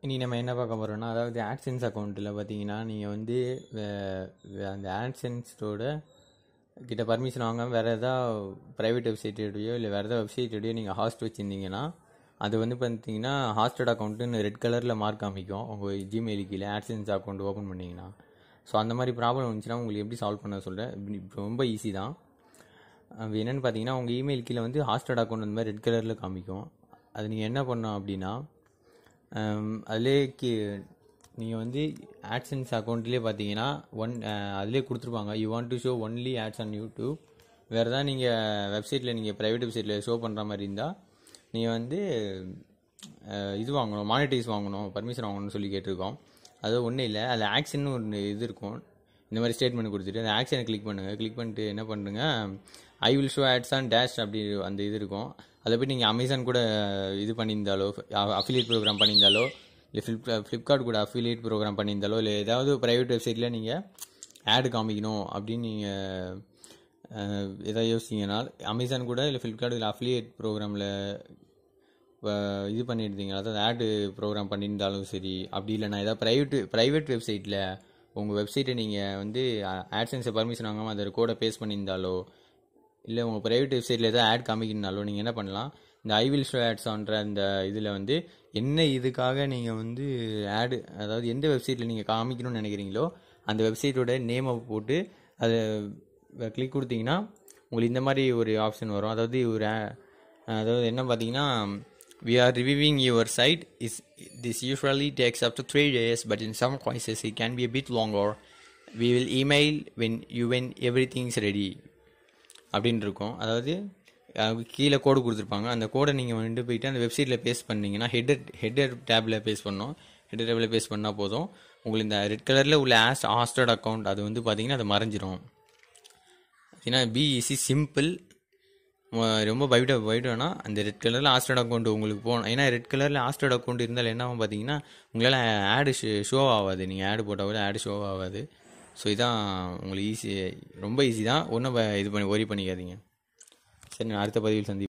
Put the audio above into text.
இனி நம்ம என்ன பார்க்க போகிறோம்னா, அதாவது ஆட்சென்ஸ் அக்கௌண்ட்டில் பார்த்தீங்கன்னா நீங்கள் வந்து அந்த ஆட்சென்ஸோட கிட்ட பர்மிஷன் வாங்காமல் வேறு எதாவது ப்ரைவேட் வெப்சைட்டோடையோ இல்லை வேறு எதாவது வெப்சைட்டோடையோ நீங்கள் ஹாஸ்ட் வச்சுருந்தீங்கன்னா அது வந்து பார்த்தீங்கன்னா ஹாஸ்டட் அக்கௌண்ட்டுன்னு ரெட் கலரில் மார்க் காமிக்கும் உங்கள் ஜிமெயில் கீழே ஆட்சென்ஸ் அக்கௌண்ட் ஓப்பன் பண்ணிங்கன்னா. ஸோ அந்த மாதிரி ப்ராப்ளம் வந்துச்சுன்னா உங்களுக்கு எப்படி சால்வ் பண்ண சொல்கிறேன். ரொம்ப ஈஸி தான். அது என்னென்னு பார்த்தீங்கன்னா உங்கள் இமெயில் கீழே வந்து ஹாஸ்டட் அக்கௌண்ட் அந்த மாதிரி ரெட் கலரில் காமிக்கும். அது நீங்கள் என்ன பண்ணணும் அப்படின்னா அதிலே நீங்கள் வந்து ஆட்சென்ஸ் அக்கௌண்ட்லேயே பார்த்தீங்கன்னா அதிலே கொடுத்துருப்பாங்க you want to show only ads on YouTube. வேறு தான் நீங்கள் வெப்சைட்டில் நீங்கள் ப்ரைவேட் வெப்சைட்டில் ஷோ பண்ணுற மாதிரி இருந்தால் நீங்கள் வந்து இது வாங்கணும், மானிட்டைஸ் வாங்கணும், பர்மிஷன் வாங்கணும்னு சொல்லி கேட்டிருக்கோம். அது ஒன்றும் இல்லை, அதில் ஆக்ஷன்னு ஒரு இது இருக்கும். இந்த மாதிரி ஸ்டேட்மெண்ட் கொடுத்துட்டு அந்த ஆக்ஷனை கிளிக் பண்ணுங்கள். கிளிக் பண்ணிட்டு என்ன பண்ணுங்க, I will show ads on dash அப்படி அந்த இது இருக்கும். அதை போய் நீங்கள் அமேசான் கூட இது பண்ணியிருந்தாலோ, அஃபிலியேட் ப்ரோக்ராம் பண்ணியிருந்தாலோ, இல்லை ஃப்ளிப்கார்ட் கூட அஃபிலியேட் ப்ரோக்ராம் பண்ணியிருந்தாலோ, இல்லை ஏதாவது ப்ரைவேட் வெப்சைட்டில் நீங்கள் ஆடு காமிக்கணும் அப்படின்னு நீங்கள் எதாவது யோசிச்சிங்கன்னா அமேசான் கூட இல்லை ஃப்ளிப்கார்ட் இல்லை அஃபிலியேட் ப்ரோக்ராமில் இது பண்ணியிருந்தீங்க, அதாவது ஆடு ப்ரோக்ராம் பண்ணியிருந்தாலும் சரி, அப்படி இல்லைனா ஏதாவது ப்ரைவேட் வெப்சைட்டில் உங்கள் வெப்சைட்டை நீங்கள் வந்து ஆட்சென்ஸை பர்மிஷன் வாங்காமல் அதை கோடை பேஸ்ட் பண்ணியிருந்தாலோ, இல்லை உங்கள் ப்ரைவேட் வெப்சைட்டில் எதாவது ஆட் காமிக்கணுனாலோ நீங்கள் என்ன பண்ணலாம், இந்த ஐ வில் ஷோ ஆட்ஸ் ஆன்ற அந்த இதில் வந்து என்ன இதுக்காக நீங்கள் வந்து ஆடு, அதாவது எந்த வெப்சைட்டில் நீங்கள் காமிக்கணும்னு நினைக்கிறீங்களோ அந்த வெப்சைட்டோட நேமை போட்டு அதை கிளிக் கொடுத்தீங்கன்னா உங்களுக்கு இந்த மாதிரி ஒரு ஆப்ஷன் வரும். அதாவது என்ன பார்த்தீங்கன்னா, we are reviewing your site. This usually takes up to 3 days, but in some cases it can be a bit longer. We will email when everything is ready அப்படின்னு இருக்கும். அதாவது கீழே கோடு கொடுத்துருப்பாங்க. அந்த கோடை நீங்கள் வந்துட்டு போயிட்டு அந்த வெப்சைட்டில் பேஸ்ட் பண்ணிங்கன்னா ஹெட்டர் டேப்பில் பேஸ்ட் பண்ணணும். ஹெட்டர் டேப்பில் பேஸ்ட் பண்ணால் போதும். உங்களுக்கு இந்த ரெட் கலரில் உள்ள ஹாஸ்டட் அக்கௌண்ட் அது வந்து பார்த்தீங்கன்னா அது மறைஞ்சிரும். ஏன்னா பிஇசி சிம்பிள், ரொம்ப பயப்படனா அந்த ரெட் கலரில் ஹாஸ்டட் அக்கௌண்ட் உங்களுக்கு போகணும். ஏன்னா ரெட் கலரில் ஹாஸ்டட் அக்கௌண்ட் இருந்தால் என்ன ஆகும் பார்த்தீங்கன்னா உங்களால் ஆடு ஷோ ஆகாது. நீங்கள் ஆடு போட்டால் கூட ஆடு ஷோ ஆகாது. ஸோ இதான் உங்களுக்கு ரொம்ப ஈஸி தான். ஒன்றும் இது பண்ணி ஒரி பண்ணிக்காதீங்க. சரி, நான் அடுத்த பதிவில் சந்திப்பேன்.